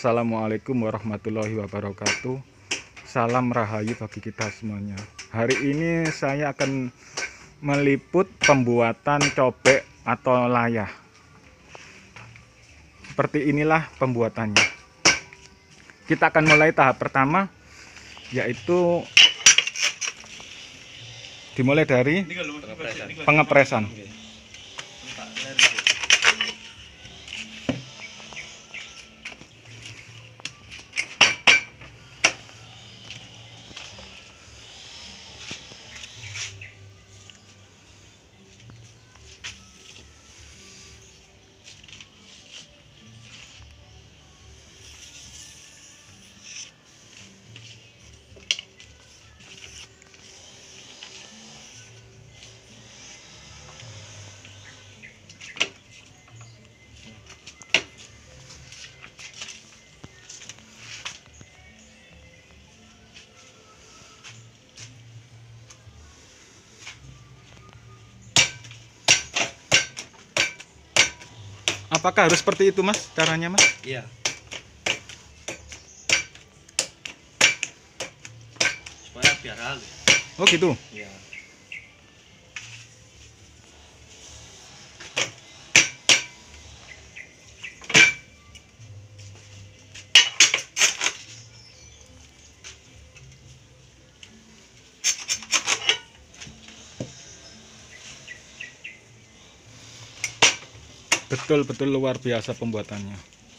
Assalamualaikum warahmatullahi wabarakatuh. Salam rahayu bagi kita semuanya. Hari ini saya akan meliput pembuatan cobek atau layah. Seperti inilah pembuatannya. Kita akan mulai tahap pertama, yaitu dimulai dari pengepresan. Apakah harus seperti itu, Mas? Caranya, Mas? Iya. Supaya biar halus. Oh, gitu. Iya. Betul-betul luar biasa pembuatannya.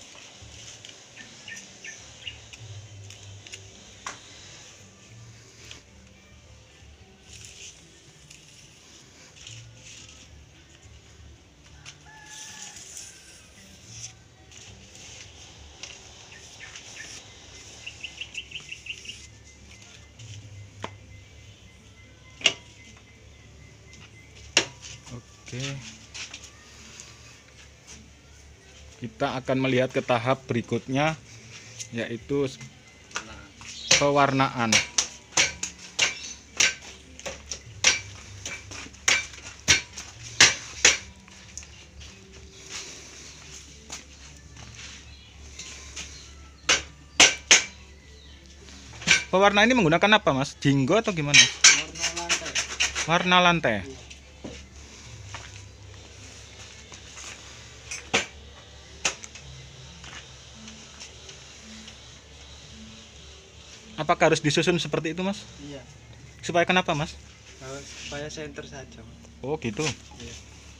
Oke. Kita akan melihat ke tahap berikutnya, yaitu pewarnaan. Pewarna ini menggunakan apa, Mas? Jinggo atau gimana? Warna lantai. Warna lantai. Apakah harus disusun seperti itu, Mas? Iya. Supaya kenapa, Mas? Supaya center saja. Oh, gitu. Iya.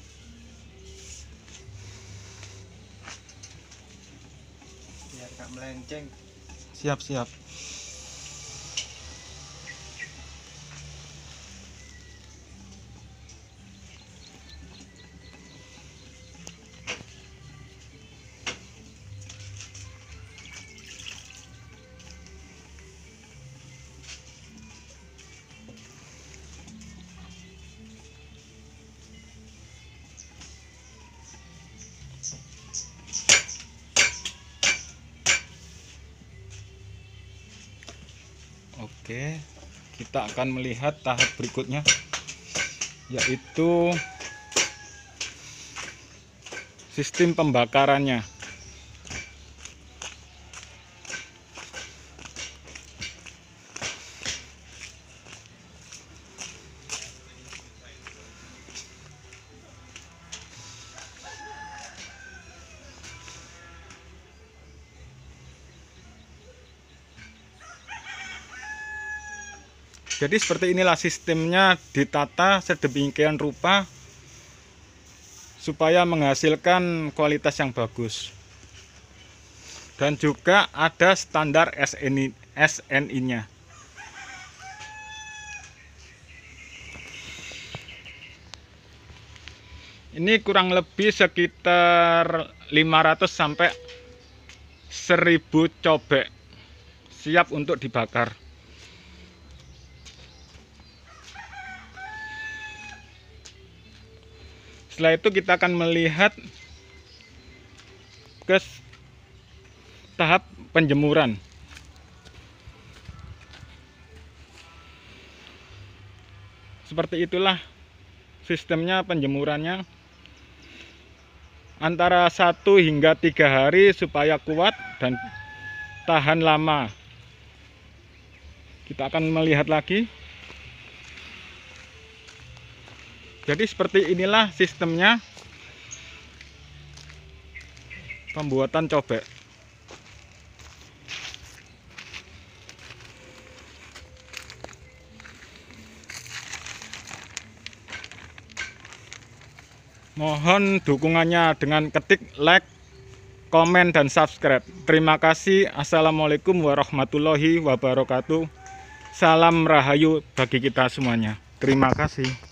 Biar gak melenceng. Siap-siap. Oke, kita akan melihat tahap berikutnya, yaitu sistem pembakarannya. Jadi seperti inilah sistemnya, ditata sedemikian rupa supaya menghasilkan kualitas yang bagus. Dan juga ada standar SNI-nya. Ini kurang lebih sekitar 500 sampai 1000 cobek siap untuk dibakar. Setelah itu kita akan melihat ke tahap penjemuran. Seperti itulah sistemnya penjemurannya. Antara 1 hingga 3 hari supaya kuat dan tahan lama. Kita akan melihat lagi. Jadi seperti inilah sistemnya pembuatan cobek. Mohon dukungannya dengan ketik like, komen, dan subscribe. Terima kasih. Assalamualaikum warahmatullahi wabarakatuh. Salam rahayu bagi kita semuanya. Terima kasih.